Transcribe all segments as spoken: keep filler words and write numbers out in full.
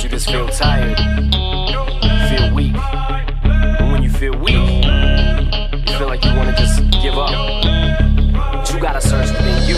Sometimes you just feel tired, feel weak. And when you feel weak, you feel like you wanna just give up. But you gotta search within you.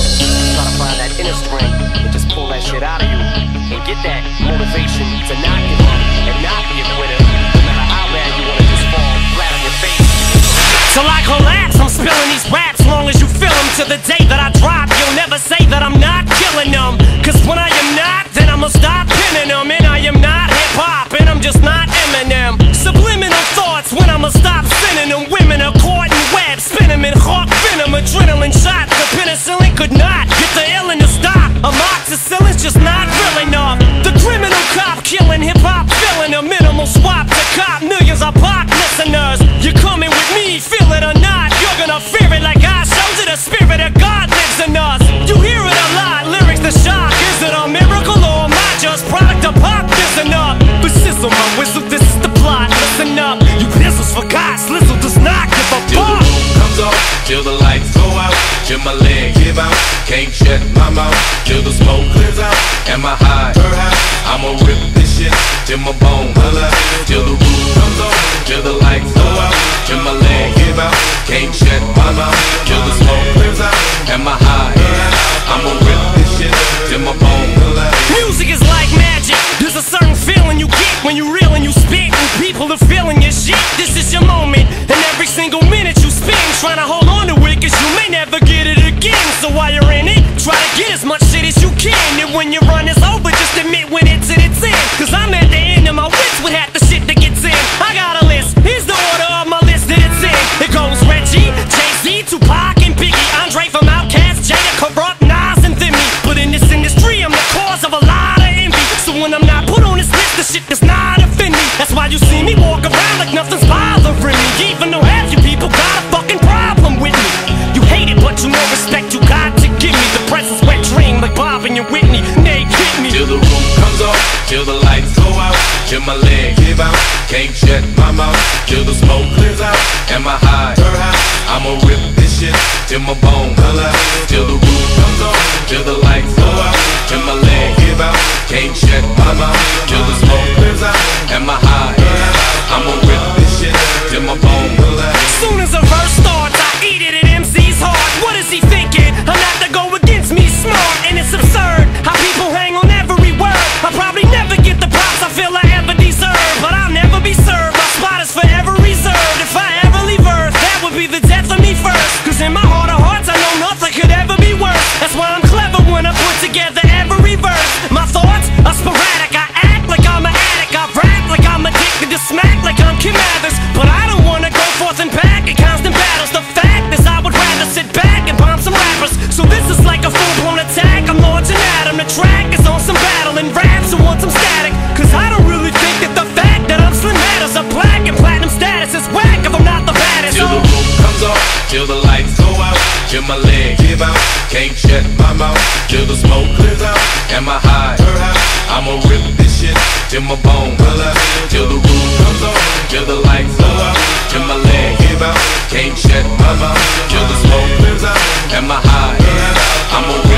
Try to find that inner strength and just pull that shit out of you. And get that motivation to not give up and not be a quitter. No matter how bad you wanna just fall flat on your face. Till I collapse, I'm spilling these raps long as you feel them. To the day that I drop, you'll never say that I'm not killing them. Cause when I am not, then I'ma stop pinning them. And I am not hip-hop, and I'm just not Eminem. Subliminal thoughts when I'ma stop sending them. Women are caught in webs, spin them in hawk venom. Adrenaline shots, the penicillin could not get the illin' to stop. Amoxicillin's just not real enough. The criminal cop killing hip-hop, filling a minimal swap to cop millions of pop listeners. You're coming with me, feel it or not, you're gonna fear it like I showed you. The spirit of God lives in us. You hear it a lot, lyrics the shock. Is it a miracle or am I just product of pop? Listen up, but sizzle my whistle, this is the plot. Listen up, you pistols for God, Slizzle does not give a fuck. Till the roof comes off, till the lights go out, till my legs give out, can't shut my mouth, till the smoke clears out, and my high, I'ma rip this shit till my bone holla. Till the roof comes off, till the lights go out, till my legs give out, can't shut my mouth, till the smoke clears out, and my high, I'ma rip this shit till my bone holla. Music is like magic. There's a certain feeling you get when you reel and you spit, and people are feeling your shit. This is your moment, and every single minute you spend trying to hold on to it, cause you may never get it again. So while you're in it, try to get as much shit as you can. And when your run is over, just admit when it's at its end. Cause I'm at the end of my wits with half the shit that gets in. I got a list, here's the order of my list that it's in. It goes Reggie, Jay-Z, Tupac, and Biggie, Andre from Outkast, Jada, Corrupt, Nas, and Thimmy. But in this industry, I'm the cause of a lot of envy. So when I'm not put on this list, the shit does not offend me. That's why you see me walk around like nothing's bothering me. Even though half you people got a fucking problem with me. You hate it, but you know respect you got to give me. The presence wet dream like Bob and your Whitney. They hit me. Till the roof comes off, till the lights go out, till my legs give out, can't shut my mouth, till the smoke clears out, and my high, I'ma rip this shit till my bone holla. Till the roof comes off, till the lights go out, till my legs give out, can't shut my mouth, till the smoke clears out, and my high, I'ma rip this shit till my bone holla. Soon as a verse starts, I eat it at M C's heart. What is he thinking? I'm not to go against me, smart, and it's absurd how people hang on every word. I probably never get the props I feel I ever deserve, but I'll never be served. My spot is forever reserved. If I ever leave Earth, that would be the death of me first. Cause in my heart of hearts, I know nothing could ever be worse. That's why I'm clever when I put together every verse. My thoughts are sporadic. I act like I'm an addict. I rap like I'm addicted to smack like I'm Kim Mathers. But I don't wanna go forth and back in constant battles. The fact is I would rather sit back and bomb some rappers. So this is like a full-blown attack. I'm launching at 'em. The track is on some battle and raps who want some static. Cause I don't really think that the fact that I'm Slim matters. A black and platinum status is whack if I'm not the baddest. Till the roof comes off, till the lights go out, till my legs give out, can't shut my mouth, till the smoke clears out, and my high, I'ma rip this shit till my bone holla. Till the roof comes off, till the lights go out, till my legs give out, can't shut my mouth, till the smoke clears out, and my high, I'ma